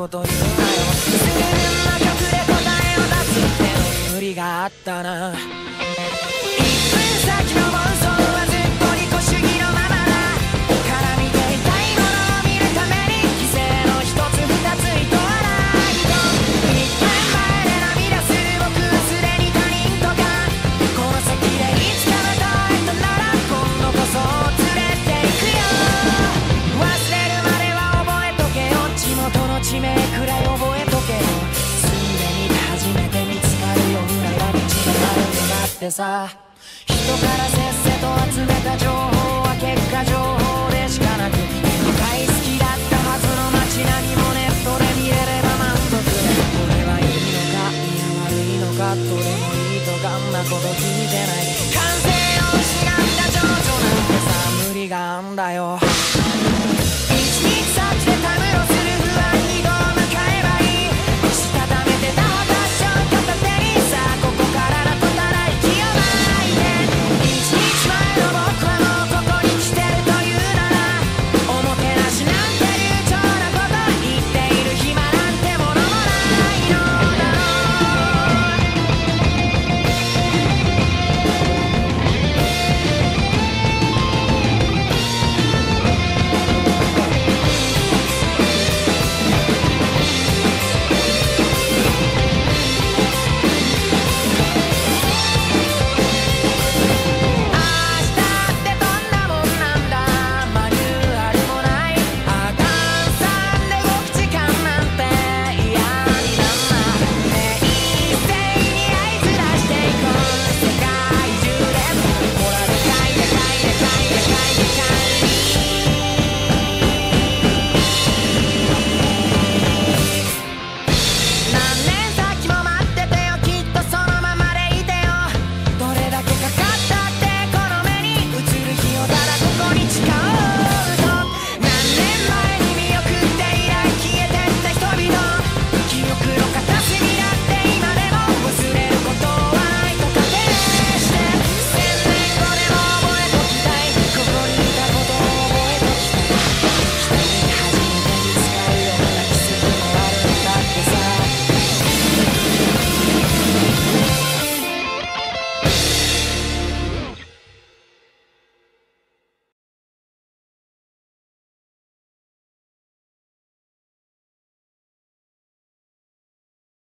こと言うなよ。自分の曲で答えを出すっての無理があったな。1分先の妄想はずっと利己主義のままだから見ていたいものを見るために犠牲の一つ二つ意図はないと。1年前で涙する僕はすでに他人とかこの先でいつかまた会えたなら今度こそ連れて行くよ。忘れるまでは覚えとけよ。地元の地名くらい覚えとけよ。住んでみて初めて見つかるよ裏が道があるんだってさ。人からせっせと集めた情報は結果情報でしかなく大好きだったはずの街並みもネットで見れれば満足。これはいいのかいや悪いのかどれもいいとかんなこと聞いてない。感性を失った情緒なんてさ無理があんだよ。